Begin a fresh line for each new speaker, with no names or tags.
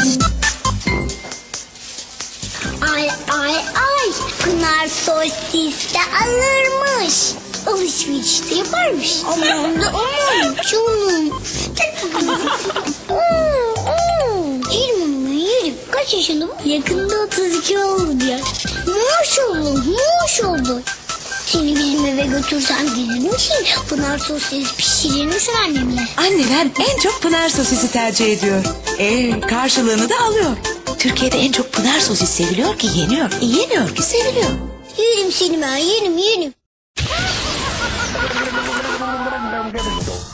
Ay ay ay, Pınar sosis de alırmış. Alışverişte yaparmış. Aman da aman canım. Yerim onu yerim. Kaç yaşında bu? Yakında 32 oldu ya. Maşallah maşallah. Seni bizim eve götürsem gelir misin? Pınar sosis pişirir misin annemle?
Anneler en çok Pınar sosisi tercih ediyor. Karşılığını da alıyor. Türkiye'de en çok Pınar sosis seviliyor ki yeniyor. Yeniyor ki seviliyor.
Yerim seni ben yerim.